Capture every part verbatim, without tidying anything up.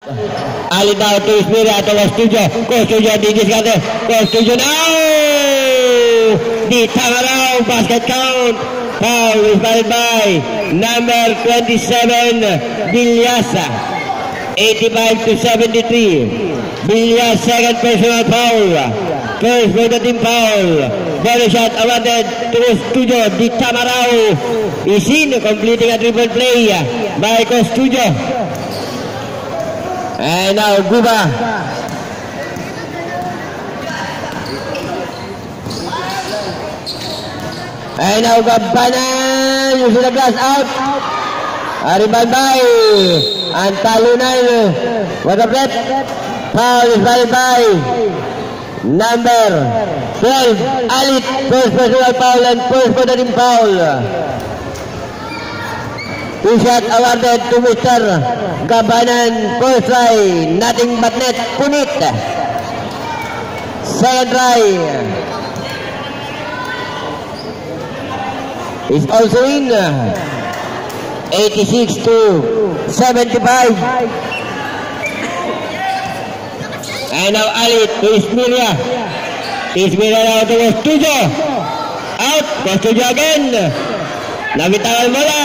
Alit now to Ismira to Costujo. Costujo di diskarte. Costujo now. Di Tamarao basket count. Foul is valid by number twenty-seven Bilyasa. eighty-five to seventy-three. Bilyas second personal foul. First for the team foul. Body shot awarded to Costujo. Di Tamarao is in completing a triple play by Costujo. And now Guba. And now Gabanan using the glass out. Rebound by Antalunan. What a breath. Foul is valid by number twelve Alit. First personal foul and first for the team foul. Two shot awarded to Mister Gabanan. First try, nothing but net. Punit. Second try is also in. eighty-six to seventy-five. And now Alit to Ismiria. Ismiria now to Costujo. Out. Costujo again. Nabitawan bola.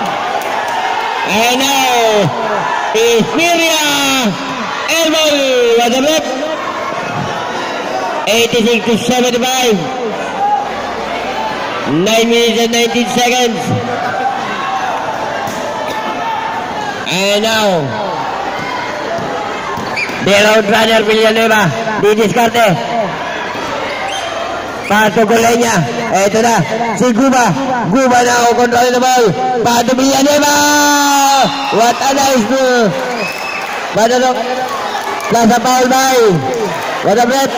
And now Ismiria. Elbow. What a block. eighty-six to seventy-five. nine minutes and nineteen seconds. And now Bailout runner Villanueva di diskarte. Pato golenya. Ito na si Guba. Guba na o control the ball. Pato Villanueva. What a nice move. Pato plus a foul by. What a breath.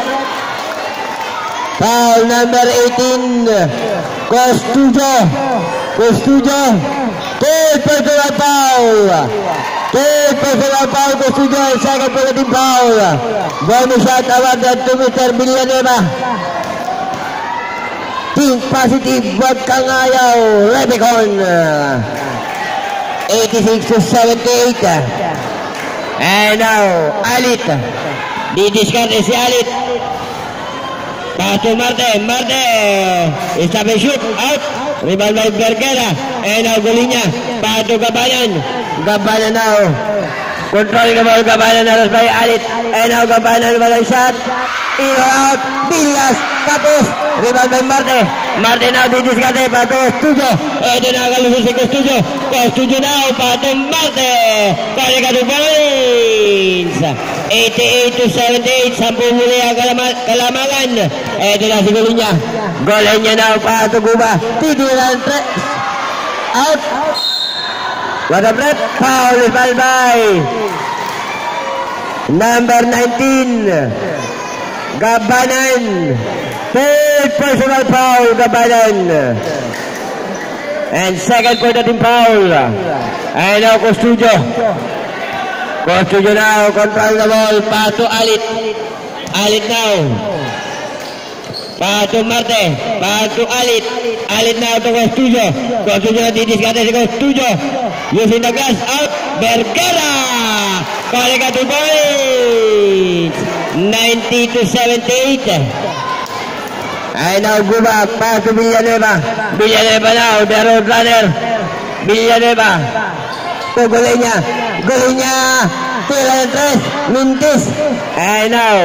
Foul number eighteen. Costujo. Costujo. Third personal foul. Third personal foul Costujo. Second for the team foul. Bonus shot awarded to Mister Villanueva. Think positive. Wag kang ayaw. Rebecon. eighty-six to seventy-eight. And now Alit. Didiskarte si Alit. Pato Marte. Marte. Stop and shoot. Out. Rebound by Vergara. And now Golinya. Pato Gabanan. Gabanan now. Controlling the ball. Gabanan now by Alit. And now Gabanan by a shot. In or out. Bilas. Tapos. Rebound by Marte. Marte now didiskarte. Pato Costujo. Ito na kalusot si Costujo. Costujo now. Pato Marte. Kaya ka two points. eighty-eight to seventy-eight. Sampung muli ang kalamangan. Ito na si Golinya. Golinya now. Pato Guba. Titiran. Out. What a breath. Foul is by by number nineteen. Gabanan. Third personal foul. Gabanan. And second for the team foul. And now Costujo. Costujo now. Control the ball. Pato Alit. Alit now. Pato Marte. Pato Alit. Alit now to Costujo. Costujo na didiskarte si Costujo. Using the glass out. Vergara. Kaya ka two points. ninety to seventy-eight. And now Guba. Pato Villanueva. Villanueva now. The road runner. Villanueva. To Golinya. Golinya. Tira ng tres. Mintis. And now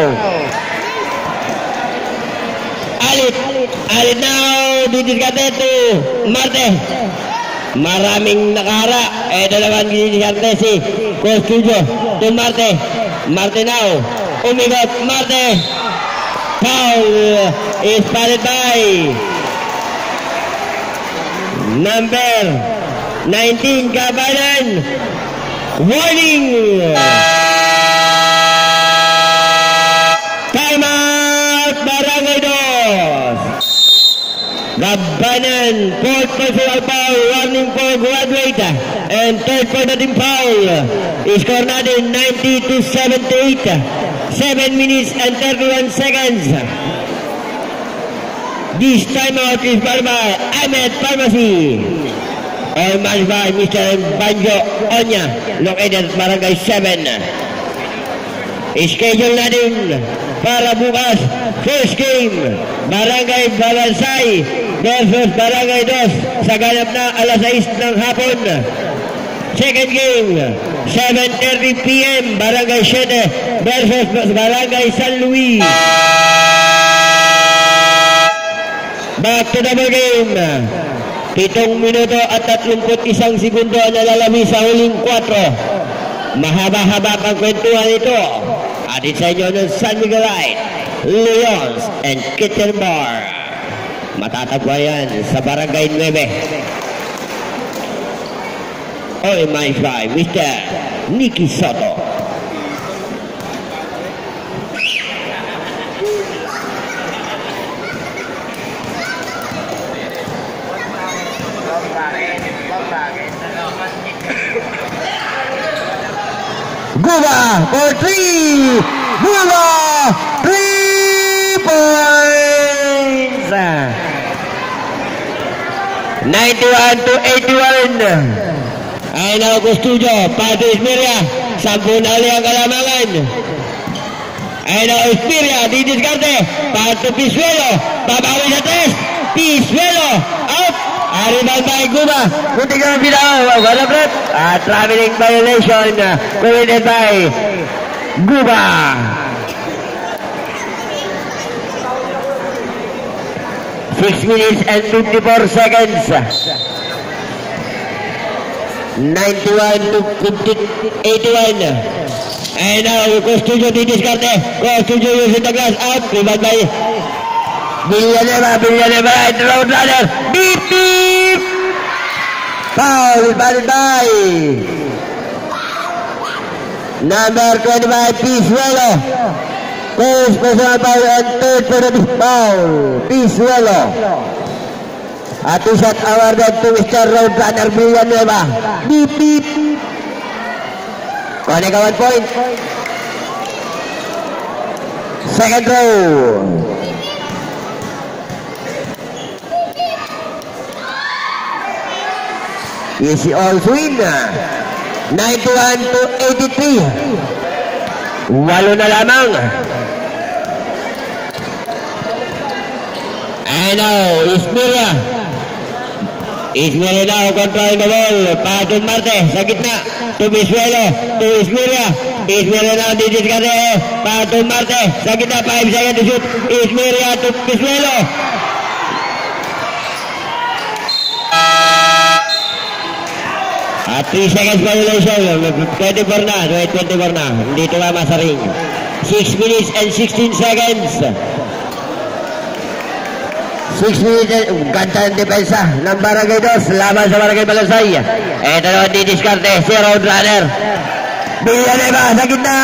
Alit. Alit now. Didiskarte to Marte. Maraming nakahara. Ito naman didiskarte si Costujo to Marte. Marte now. Umigot. Marte. Foul is valid by number nineteen Gabanan. Warning. Time out. Barangay Dos. Gabanan. Fourth personal foul. Warning for graduate. And third for the team foul. Score natin ninety to seventy-eight. seven minutes and thirty-one seconds. This timeout is brought by Ahmed Pharmacy. Or managed by Mister Banjo Onya, located at Barangay seven. schedule natin para bukas. First game, Barangay Balansay versus Barangay Dos sa ganap na alas sais ng hapon. Second game, seven thirty p m Barangay Siete versus Barangay San Luis. Back to double game. Pitong minuto at tatlumput isang segundo ang nalalami sa huling kwatro. Mahaba-haba pang kwentuhan ito. Atin sa inyo ng San Miguelite, Leons and Kitchen Bar. Matatagpuan yan sa Barangay nine. Organized by Mister Nicky Soto. Guba for three. Guba three points. ninety-one to eighty-one. Ay na ako studio. Pato Ismeria. Sampu na uli ang kalamangan. Ay na Ismeria. Didiskarte. Pato Pisuelo. Babawi sa test. Pisuelo. Out. Arriban by Guba. Kunti ka ng binaw. Wala breath. Uh, traveling violation uh, committed by Guba. Six minutes and fifty-four seconds. ninety-one to eighty-one. And now Costudio didiskarte. Costudio using the glass out. Arriban by Villanueva. Villanueva and road runner. Beep beep. Foul valid by number twenty-five, Pisuelo. First personal foul and third personal foul, Pisuelo. A two-shot awarded to Mister Roadrunner Villanueva. Beep beep. Connect one point. Second row. Easy all win. ninety-one to eighty-three. Walo na lamang. And now, Ismeria. Ismeria now controlling the ball. Pato Marte sa gitna. To Pisuelo. To Ismeria. Ismeria now didiskarte. Pato Marte sa gitna. five seconds to shoot. Ismeria to Pisuelo. At three seconds violation. twenty-four na. twenty-four na. Hindi tumama sa ring. six minutes and sixteen seconds. six minutes and ganda ng depensa ng Barangay Dos laban sa Barangay Balansay. Ito na didiskarte si Roadrunner. Villanueva sa gitna.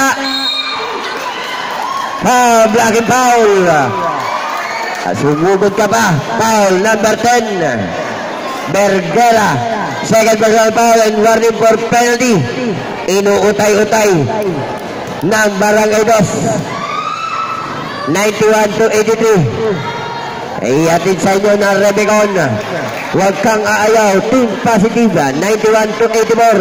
Foul, blocking foul. Sumugod ka pa. Foul number ten. Bergera. Second personal foul and warning for penalty. Inuutay-utay ng Barangay Dos. ninety-one to eighty-three. Ihatid sa inyo ng Rebecon. Huwag kang aayaw. Team positive. ninety-one to eighty-four.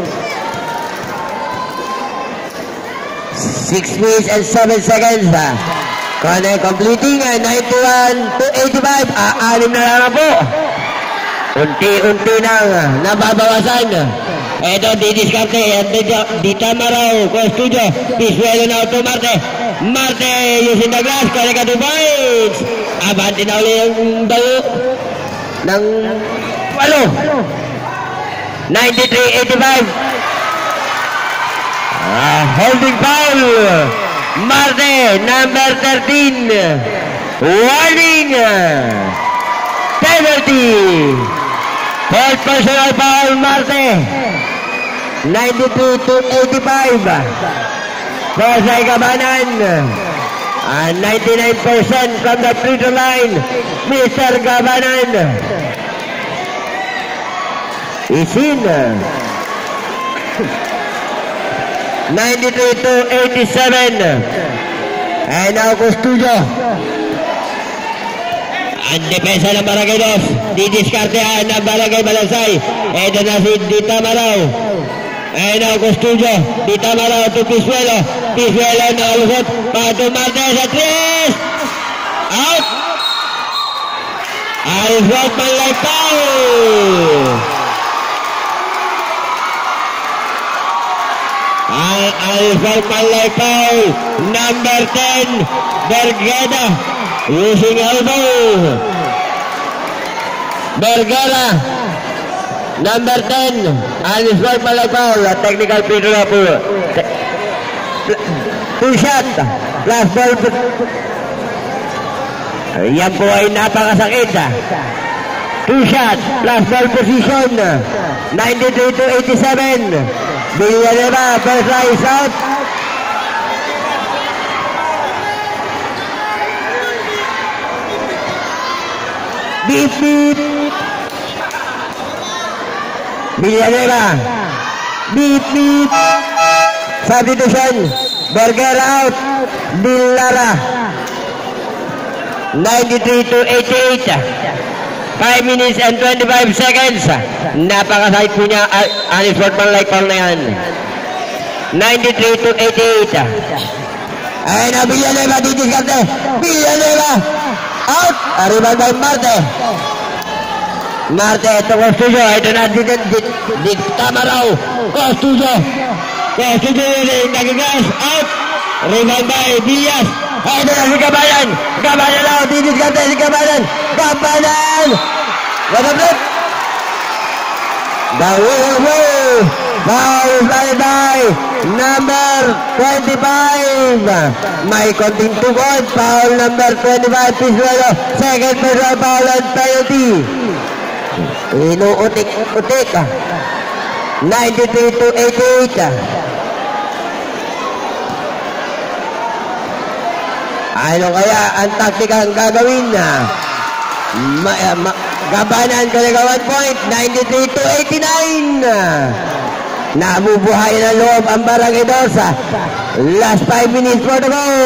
six minutes and seven seconds. Connect completing. ninety-one to eighty-five. Aanim na lang po. Unti-unti nang nababawasan. Ito didiskarte. Di tama raw. Costudio. Pisuelo na to Marte. Marte using the glass. Connect ka to points. Abante na ulit yung dayo ng walo. ninety-three eighty-five. Ah, holding foul. Marte, number thirteen. Warning. Penalty. Fourth personal foul, Marte. ninety-two to eighty-five. Jose Gabanan. And ninety-nine percent from the free throw line, Mister Gabanan. Is in. ninety-three to eighty-seven. And now Costudio. Ang depensa ng Barangay Dos. Didiskartehan ng Barangay Balansay. Ito na si Dita Maraw. Ayun na, Custodio. Di tama raw ito, Pisuelo. Pisuelo nakalusot. Pato Martes sa tres. Out. Alice Rodman like foul. Alice Rodman like foul. Number ten, Bergara. Using elbow. Bergara. Number ten, Alice Rodman like foul. Technical free throw po. Two shot. Last ball. Yan po ay napakasakit. Two shot, last ball position. ninety-three to eighty-seven. Villanueva, first rise out. Beep, beep. Villanueva. Beep, beep. Substitution. Berger out. Villara. ninety-three to eighty-eight. five minutes and twenty-five seconds. Napakasakit po niya. Alice Rodman like foul na yan. ninety-three to eighty-eight. Ayun na, Villanueva didiskarte. Villanueva out. Arriban by Marte. Marte, ito Custodio. Ito na, tama raw. Custodio. Custodio nagigas. Out. Arriban by Villas. Ito na si Gabayan. Gabayan raw. Didiskarte si Gabayan. Gabayan. What a flip. The wheel. Foul by by number twenty-five. May konting tukod. Foul number twenty-five. Pisuelo. Second personal foul and penalty. Inuutik-utik. ninety-three to eighty-eight. Ano kaya ang taktikang gagawin na? Ma, ma, Gabanan talaga one point. ninety-three to eighty-nine. Nabubuhay na loob ang Barangay Dorsa. Last five minutes for the go.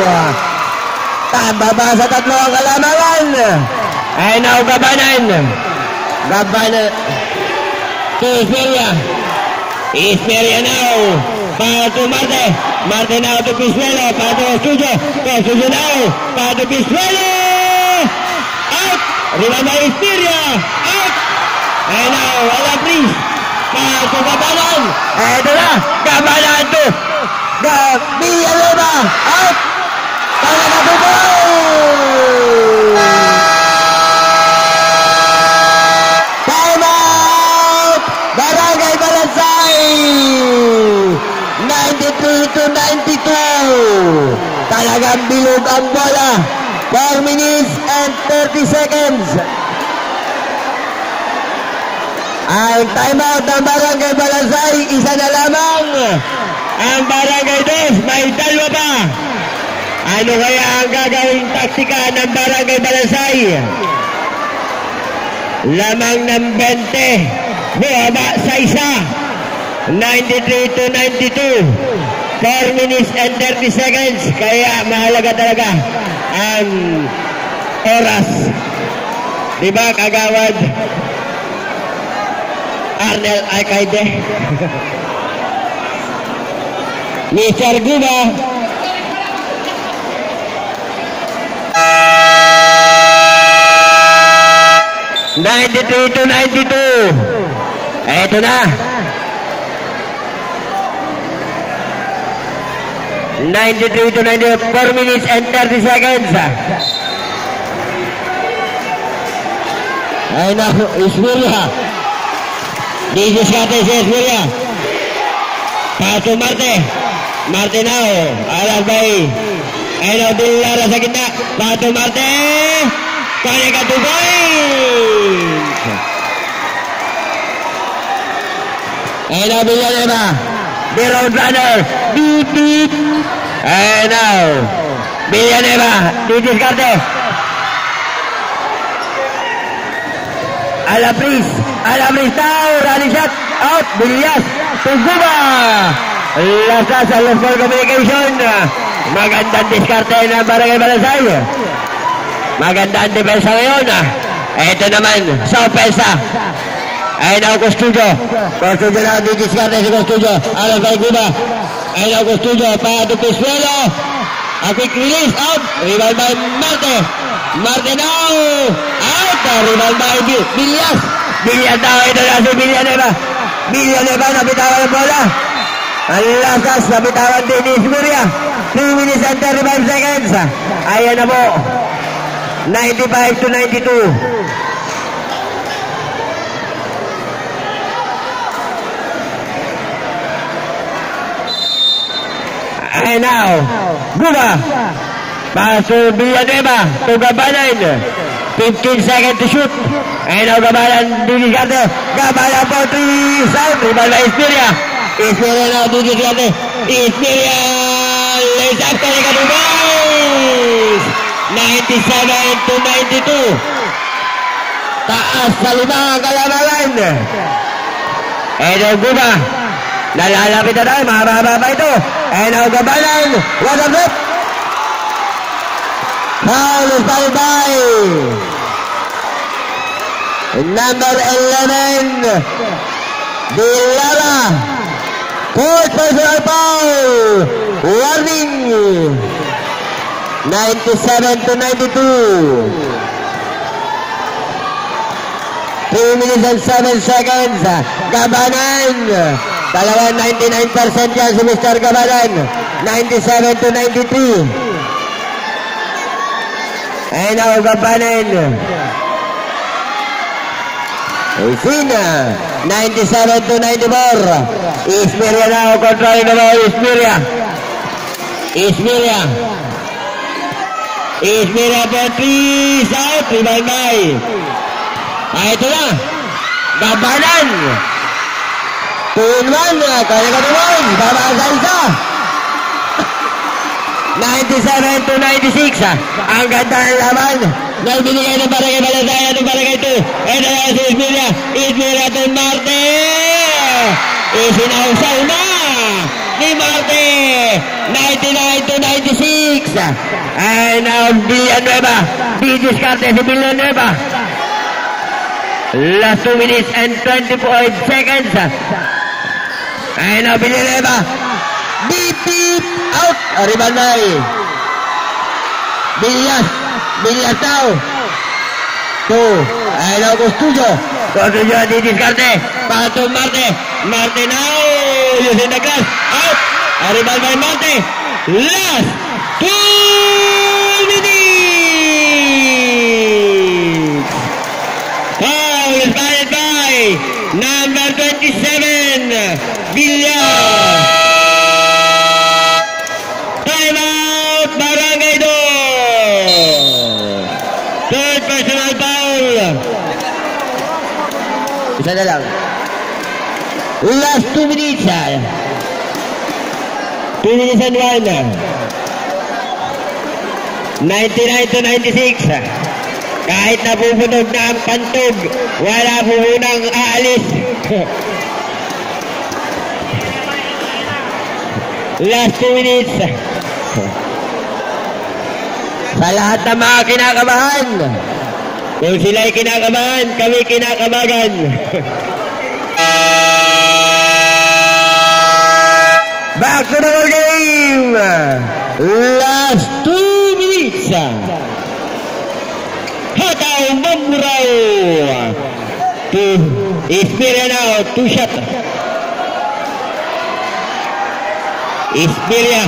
Tababa sa tatlo ang kalamangan. Ay now Gabanan. Gabanan. To Isperia. Isperia now. Para to Marte. Marte now to Pisuelo. Para to Custodio. Custodio now. Para to Pisuelo. Out. Ribanda Isperia. Out. And now wala please. Para to Gabanan. Eto na. Gabanan to. Villanueva. Out. Para na to goal. Time out. Barangay Balansay. ninety-three to ninety-two. Talagang bilog ang bola. four minutes and thirty seconds. Ang timeout ng Barangay Balansay, isa na lamang. Ang Barangay Dos, may dalawa pa. Ano kaya ang gagawing taktika ng Barangay Balansay? Lamang ng twenty. Buhaba sa isa. ninety-three to ninety-two. four minutes and thirty seconds. Kaya mahalaga talaga ang oras. Diba kagawad Arnel Alcaide? Mister Guba. ninety-three to ninety-two. Eto na. ninety-three to ninety-two. four minutes and thirty seconds. Ayun na, Isperia. Didiskarte si Isperia. Pato Marte. Marte now. Alabay. Ayun na, Villara sa gitna. Pato Marte. Kaya ka to point. Ayun na, Villanueva. The road runner. Beep, beep. And now, Villanueva. Didiskarte. Alabris. Alabris now. Running shot. Out. Villas. Tuguba. Lasa sa last ball communication. Magandang diskarte ng Barangay Balansay. Magandang depensa ngayon. Ito naman sa opensa. Ayun ang Custodio. Custodio na ang didiskarte si Custodio. Alas by Guba. Ayun ang Custodio. Pato Pesuelo. A quick release. Out. Rebound by Marte. Marte now. Out. Rebound by Villas. Villas daw. Ito na si Villanueva. Villanueva. Nabitawan ang bola. Ang lasas. Nabitawan din ni Ismuria. three minutes and thirty-five seconds. Ayan na po. ninety-five to ninety-two. And now, Guba. Pass to Villanueva. To Gabanan. fifteen seconds to shoot. And now Gabanan didiskarte. Gabanan po three sound. Rebound by Ismiria. Ismiria now didiskarte. Ismiria. Lays up ka rin boys. ninety-seven to ninety-two. Taas sa lima ang kalamangan. And now Guba. Nalalapit na tayo. Mahaba pa ito. And now Gabanan. What a flip. Foul is by by number eleven Dilara. Fourth personal foul. Warning. ninety-seven to ninety-two. three minutes and seven seconds. Gabanan. Dalawa ninety-nine percent yan si Mister Gabanan. ninety-seven to ninety-three. And now Gabanan. Isina. ninety-seven to ninety-four. Ismiria now controlling the ball. Ismiria. Ismiria. Ismiria for three. Out. Rebound by. Ah, ito na. Gabanan. two in one. Kaya ka naman. Babasa isa. ninety-seven to ninety-six. Ang ganda ng laban. Nagbinigay ng Barangay Balasaya ng Barangay two. Ito na si Ismiria. Ismiria to Marte. Isinausaw na ni Marte. ninety-nine to ninety-six. And now Villanueva. Didiskarte si Villanueva. Last two minutes and twenty-four seconds. And now Villanueva. Beep, beep. Out. Rebound by Villas. Villas now. Two. And now Custodio. Custodio didiskarte. Pato Marte. Marte now. Using the glass. Out. Rebound by Marte. Last two minutes. Foul is valid by number twenty-seven. Villas. Time out. Barangay two. Third personal foul. Isa na lang. Last two minutes. two minutes and one. ninety-nine to ninety-six. Kahit napupunog na ang pantog, wala po munang aalis. Last two minutes. Sa lahat ng mga kinakabahan, kung sila'y kinakabahan, kami kinakabagan. Back to the game. Last two minutes. Hataw Mamuraw. To Ismiria now. Two shot. Ismiria.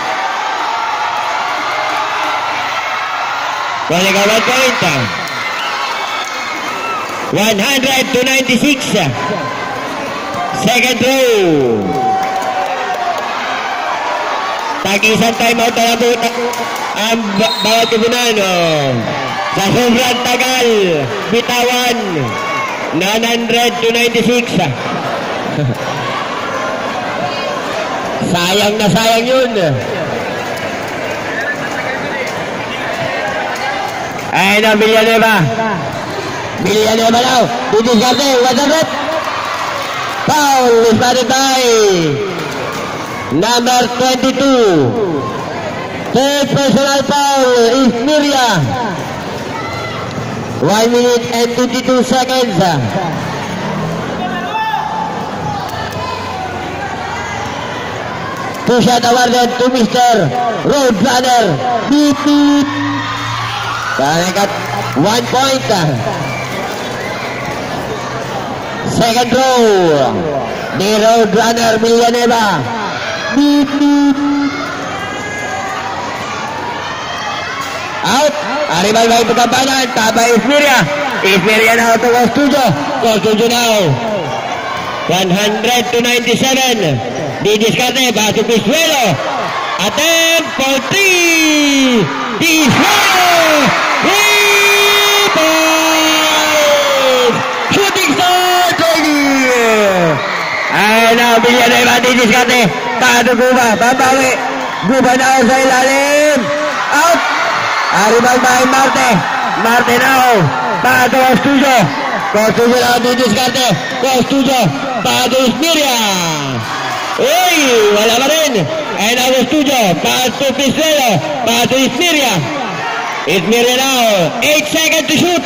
Kolega one point. one hundred to ninety-six. Second row. Tag-isang timeout na po ang bawat kubunan. Oh. Sa sobrang tagal, bitawan, nine hundred to ninety-six. Sayang na sayang yun. Ayun na, Villanueva. Villanueva now. Didiskarte, what's up it? Foul is batted by number twenty-two. Third personal foul is Miria. one minute and fifty-two seconds. Two shot awarded to Mister Roadrunner. Beep, beep. Kaya got one point. Second row. The Roadrunner Villanueva. Beep, beep. Out. Arrival by Pagkabanan. Taba Ismiria. Ismiria now to Costudio. Costudio now. one hundred to ninety-seven. Didiskarte. Baso Pisuelo. Attempt for three. Pisuelo. Three points. Shooting star. Ayan na. Villanueva. Didiskarte. Pato Guba. Babawi. Guba na sa ilalim. Out. Arrival by Marte. Marte now. Pato Costudio. Costudio now didiskarte. Costudio. Pato Ismiria. Uy, wala pa rin. Ayan na Costudio. Pato Pisuelo. Pato Ismiria. Ismiria now. eight seconds to shoot.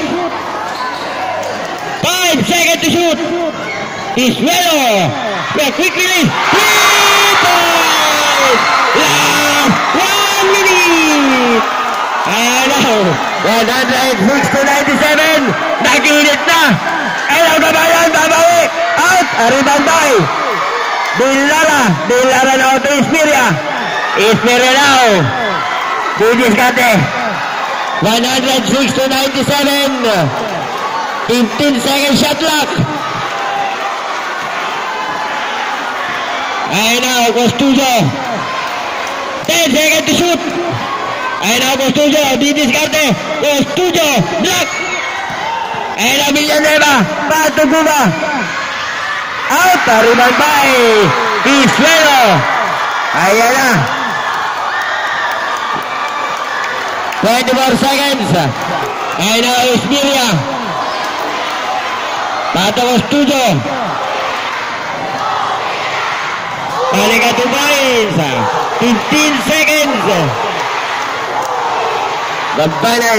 five seconds to shoot. Pisuelo. Yeah, quick release. Three points. Last one minute. Ayan na. one hundred six to ninety-seven. Naginit na. Ayan ang Gabayan. Babawi. Out. Arrival by Dillara. Dillara na to Ismiria. Ismiria now. Didiskarte. one hundred six to ninety-seven. fifteen second shot clock. Ayan na. Costudio. ten seconds to shoot. Ayan na Costudio. Didiskarte. Costudio. Block. Ayan na Villanueva. Pato Guba. Out. Arrival by Pisuelo. Ayan na. twenty-four seconds. Ayan na Ismiria. Pato Costudio. Balik two points. fifteen seconds. Gabanan.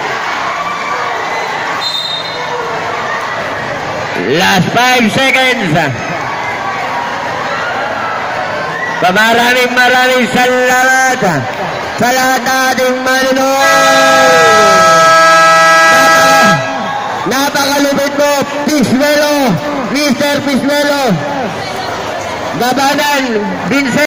Last five seconds. Maraming maraming salamat sa lahat ating manunood. Napakalupit mo, Pisuelo, Mister Pisuelo. Gabanan, Vincent.